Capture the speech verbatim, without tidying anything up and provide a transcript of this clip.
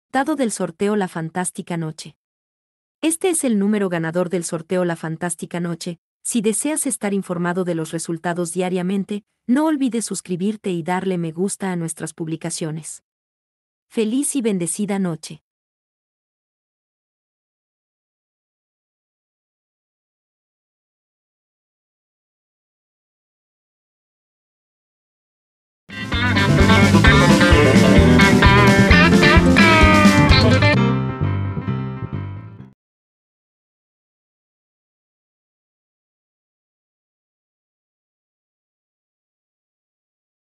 Dado del sorteo La Fantástica Noche. Este es el número ganador del sorteo La Fantástica Noche. Si deseas estar informado de los resultados diariamente, no olvides suscribirte y darle me gusta a nuestras publicaciones. Feliz y bendecida noche.